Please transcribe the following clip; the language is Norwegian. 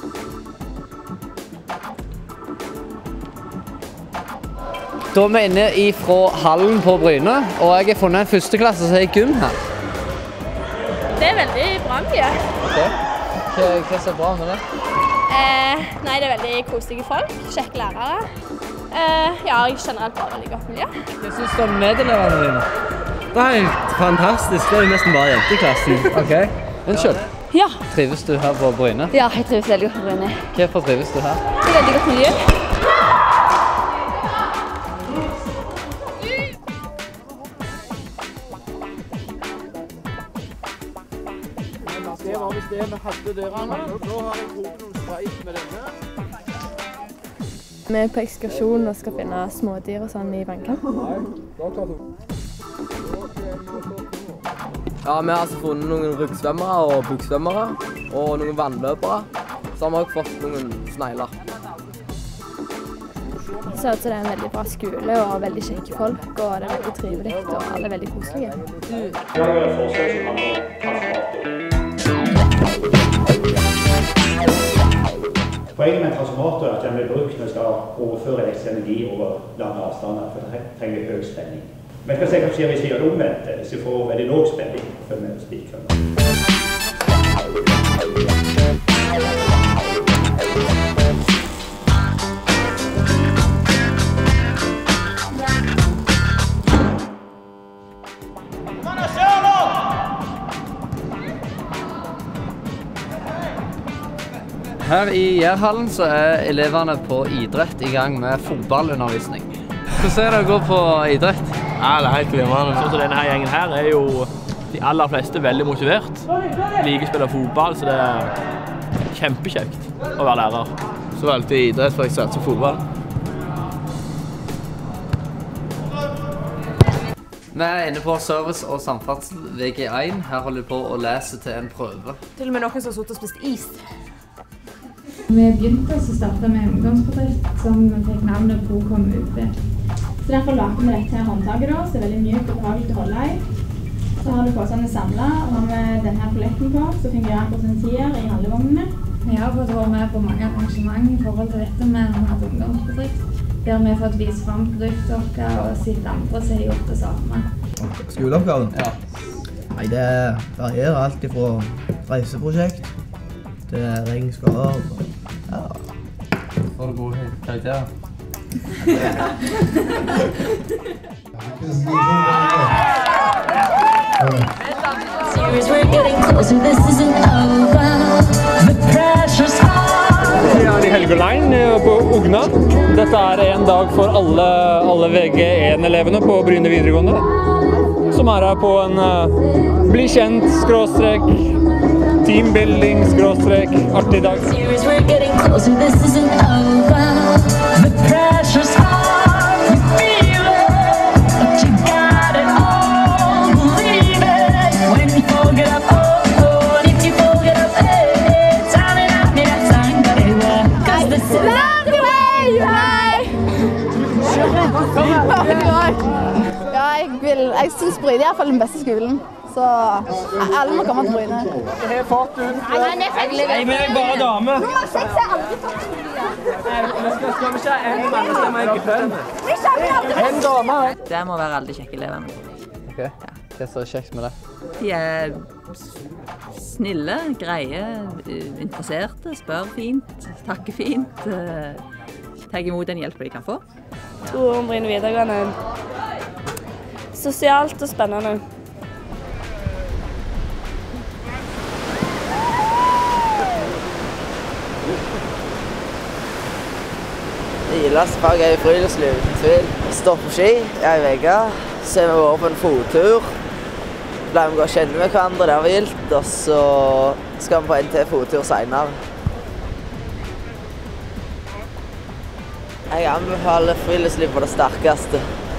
Da er vi inne fra hallen på Bryne, og jeg har funnet en førsteklasse som er gym her. Det er veldig bra mye. Okay. Hva er så bra med det? Nei, det er veldig koselige folk, kjekke lærere. Ja, jeg generelt bare veldig godt miljø. Hva synes du om medeleverne dine? Nei, fantastisk. Det er jo nesten bare jenter i klassen. Ok. Unnskyld. Ja. Trives du her på Bryne? Ja, jeg trives veldig godt på Bryne. Hvorfor trives du her? Det er veldig godt miljø. Det var hvis det vi hadde der, Anna. Nå har jeg brukt noen sprayt med denne. Vi er på ekskursjon og skal finne smådyr og sånn i vannkanten. Ja, vi har altså funnet noen ryggsvømmere og bukksvømmere og noen vannløpere. Så har vi også fått noen snegler. Så det er en veldig bra skole og veldig kjekke folk, og det er veldig trivelig og alle er veldig koselige. Poenget med en transformator er at den blir brukt når vi skal overføre elektrisk energi over lange avstander, for det trenger høy spenning. Men hva skjer hvis vi gjør det omvendt, hvis vi får veldig lav spenning for med spikkrønner? Her i Jærhallen så er eleverne på idrett i gang med fotballundervisning. Hvordan er det å gå på idrett? Ja, det er helt glimrende. Sånn som denne her gjengen her er jo de aller fleste veldig motivert. Liker å spille fotball, så det er kjempekjekt å være lærer. Så valgte jeg idrett for jeg satser fotball. Vi er inne på service og samferdsel VG1. Her holder vi på å lese til en prøve. Til og med noen som har suttet og spist is. Vi begynte å starte med en ungdomsbedrift som fikk navnet Procom UP. Så derfor lagde vi dette her håndtaket da, så det er veldig mykt og behagelig til å holde i. Så har du posene samlet, og har vi denne polletten på, så fungerer akkurat som tier i handlevognene. Vi har fått være med på mange arrangement i forhold til dette med en ungdomsbedrift, der vi har fått vise frem produktet vårt og sett andre som har gjort det samme. Skoleoppgaven? Ja. Nei, det varierer alt fra reiseprosjekt til regnskap. Ja. Får du gode karakterer? Vi er i Helgolein på Ogna. Dette er en dag for alle VG1-elevene på Bryne videregående, som er her på en bli kjent, skråstrek, teambuilding, skråstrek, artig dag. Jeg synes Bryne er i hvert fall den beste skolen, så alle må komme til Bryne. Det er fart ut. Nei, men jeg er bare dame. Nummer 6 er aldri fart. Skal vi ikke en mannestemme i gruppen? En dame. Det må være alle de kjekke elevene. Ok, hva er så kjekt med det? De er snille, greie, interesserte, spør fint, takker fint, tar imot den hjelpen de kan få. Jeg tror om Bryne videregående sosialt og spennende. Ilas fag er i friluftsliv, uten tvil. Står på ski, jeg er i vegga, så er vi over på en fottur. Pleier vi å gå og kjenne med hverandre, det er vilt, og så skal vi på en til fottur senere. Jeg anbefaler friluftsliv på det sterkeste.